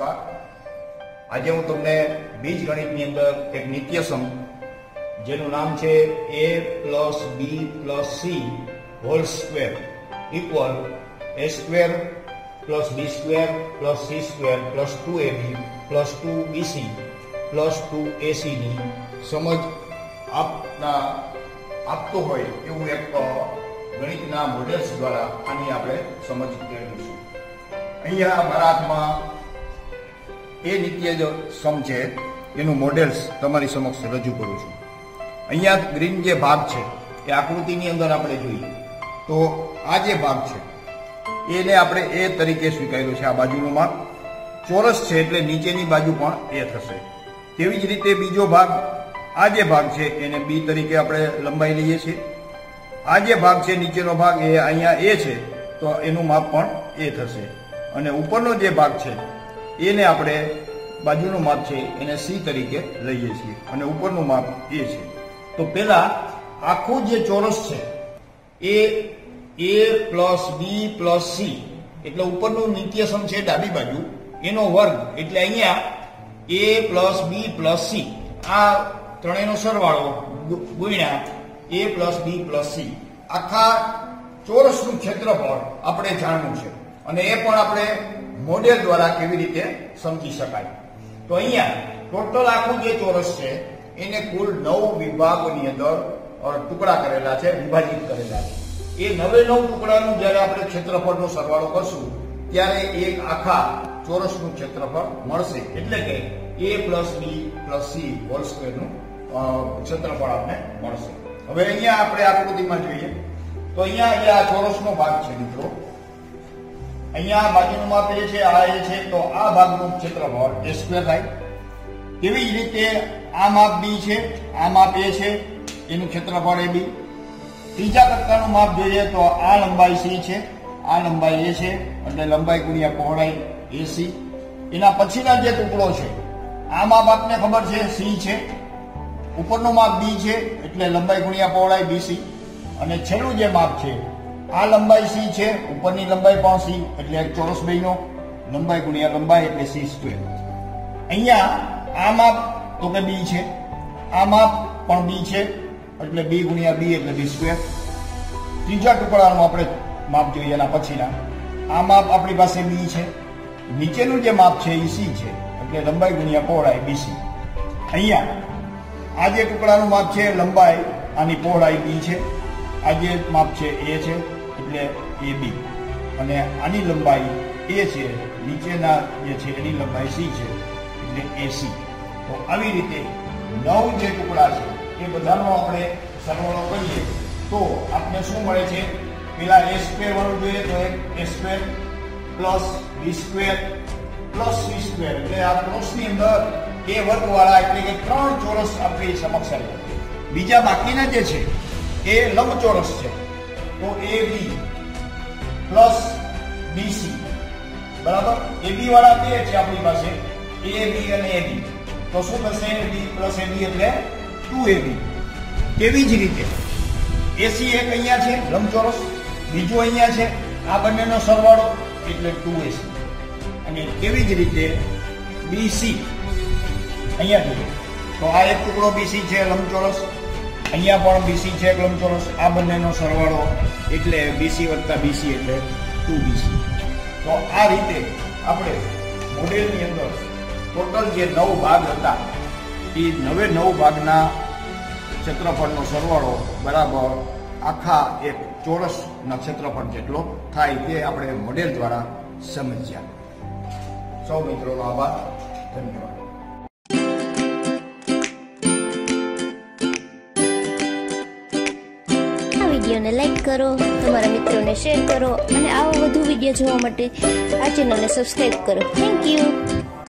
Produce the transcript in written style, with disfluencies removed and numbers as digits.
नमस्कार। आज हूँ तमने बीजगणितनी अंदर एक नित्यसम जेनु नाम छे a + b + c whole square equal a square + b square + c square + 2ab + 2bc + 2ac ની સમજ આપતો હોય એવું એક ગણિતના મોડેલ્સ દ્વારા આની આપણે સમજ મેળવીશું। અહીંયા મારા હાથમાં એ નિત્યસમ છે એનું મોડેલ્સ તમારી સમક્ષ રજૂ કરું છું। અહીંયા ગ્રીન જે ભાગ છે એ આકૃતિની અંદર આપણે જોઈએ તો આ જે ભાગ છે એને આપણે એ તરીકે સ્વીકાર્યો છે। આ બાજુનું માપ ચોરસ છે એટલે નીચેની બાજુ પણ એ થશે। તેવી જ રીતે બીજો ભાગ આ જે ભાગ છે એને બી તરીકે આપણે લંબાઈ લઈએ છીએ। આ જે ભાગ છે નીચેનો ભાગ એ અહીંયા એ છે તો એનું માપ પણ એ થશે અને ઉપરનો જે ભાગ છે એને આપણે બાજુનું માપ છે એને સી તરીકે લઈએ છીએ અને ઉપરનું માપ એ છે। તો પહેલા આખું જે ચોરસ છે એ a + b + c એટલે ઉપરનું નિત્યસમ છે ડાબી બાજુ એનો વર્ગ એટલે અહીંયા a + b + c આ ત્રણેયનો સરવાળો ગુણ્યા a + b + c આખા ચોરસનું ક્ષેત્રફળ આપણે જાણવું છે અને એ પણ આપણે મોડેલ દ્વારા કેવી રીતે સમજી શકાય। તો અહીંયા ટોટલ આખું જે ચોરસ છે એને કુલ 9 વિભાગોની અંદર ટુકડા કરેલા છે, વિભાજિત કરેલા છે। એ 9 ટુકડાનું જ્યારે આપણે ક્ષેત્રફળનો સરવાળો કરશું ત્યારે એક આખા ચોરસનું ક્ષેત્રફળ મળશે એટલે કે a + b + c હોલ સ્ક્વેરનું ક્ષેત્રફળ આપણે મળશે। હવે અહીંયા આપણે આકૃતિમાં જોઈએ તો અહીંયા આ ચોરસનો ભાગ છે મિત્રો, અહીંયા બાજુનું માપ એ છે, આ એ છે તો આ ભાગનું ક્ષેત્રફળ a સ્ક્વેર થાય। તેવી જ રીતે આ માપ b છે, આ માપ a છે, એનું ક્ષેત્રફળ ab। ત્રીજા તબક્કાનું માપ જોઈએ તો આ લંબાઈ c છે, આ લંબાઈ a છે એટલે લંબાઈ ગુણ્યા પહોળાઈ ac। એના પછીના જે ટુકડો છે આ માપ આપને ખબર છે c છે, ઉપરનું માપ b છે એટલે લંબાઈ ગુણ્યા પહોળાઈ bc અને છેલ્લું જે માપ છે આ લંબાઈ c છે, ઉપરની લંબાઈ પણ c એટલે એક ચોરસ બેયનો લંબાઈ ગુણ્યા લંબાઈ એટલે c સ્ક્વેર। અહીંયા આ માપ તો કે b છે, આ માપ પણ b છે એટલે b ગુણ્યા b એટલે b સ્ક્વેર। ત્રીજા ટુકડાનું આપણે માપ જોઈએ એના પછીના આ માપ આપણી પાસે b છે, નીચેનું જે માપ છે એ c છે એટલે લંબાઈ ગુણ્યા પહોળાઈ bc। અહીંયા આ જે ટુકડાનું માપ છે લંબાઈ આની પહોળાઈ b છે, આ જે માપ છે a છે એટલે ab અને આની લંબાઈ a છે, નીચેના જે છે એની લંબાઈ c છે એટલે ac। તો આવી રીતે 9 જે ટુકડા છે એ બધાનો આપણે સરવાળો કરીએ તો આપણે શું મળે છે? પેલા a સ્ક્વેર વાળું જોઈએ તો a square + b square + c square એટલે આ ચોરસની અંદર એ વર્ગ વાળા એટલે કે 3 ચોરસ આપણી સમક્ષ આવ્યા। બીજા બાકીના જે છે એ લંબચોરસ છે તો AB + BC બરાબર। AB વાળા બે છે આપણી પાસે AB અને AB તો શું થશે? B + AB એટલે 2AB। તેવી જ રીતે AC એક અહીંયા છે લંબચોરસ, બીજો અહીંયા છે, આ બંનેનો સરવાળો એટલે 2AC અને તેવી જ રીતે BC અહીંયા જોઈએ તો આ એક ટુકડો BC છે લંબચોરસ, અહીંયા પણ BC છે લંબચોરસ, આ બંનેનો સરવાળો એટલે BC + BC એટલે 2BC। તો આ રીતે આપણે મોડેલની અંદર ટોટલ જે 9 ભાગ હતા એ 9 ભાગના ક્ષેત્રફળનો સરવાળો બરાબર આખા એક ચોરસના ક્ષેત્રફળ જેટલો થાય તે આપણે મોડેલ દ્વારા સમજ્યા। સૌ મિત્રોનો આભાર, ધન્યવાદ। વિડીયોને લાઈક કરો, તમારા મિત્રોને શેર કરો અને આવા વધુ વિડીયો જોવા માટે આ ચેનલને સબસ્ક્રાઇબ કરો। Thank you.